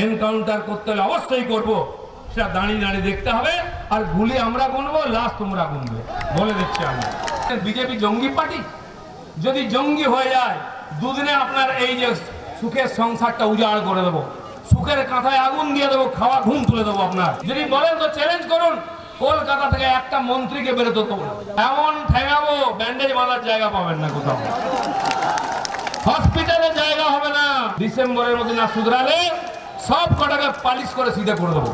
Encounter করতে হলে অবশ্যই করব, সেটা দাঁড়িয়ে দাঁড়িয়ে দেখতে হবে। আর গুলি আমরা গুনবো, লাশ তোমরা গুনবে, বলে দিচ্ছি আমি। বিজেপি জঙ্গি পার্টি, যদি জঙ্গি হয়ে যায় দুদিনে আপনার এই যে সুখের সংসারটা উজাড় করে দেবো, সুখের কাঁথায় আগুন দিয়ে দেবো, খাওয়া ঘুম তুলে দেবো আপনার। যদি বলেন তো চ্যালেঞ্জ করুন, কলকাতা থেকে একটা মন্ত্রীকে বেরোতে দেবো, এমন ঠেঙাবো ব্যান্ডেজ বাঁধার জায়গা পাবেন না কোথাও, হসপিটালে জায়গা হবে না। ডিসেম্বরের মধ্যে না শুধরালে সব কটাকে পালিশ করে সিধে করে দেবো।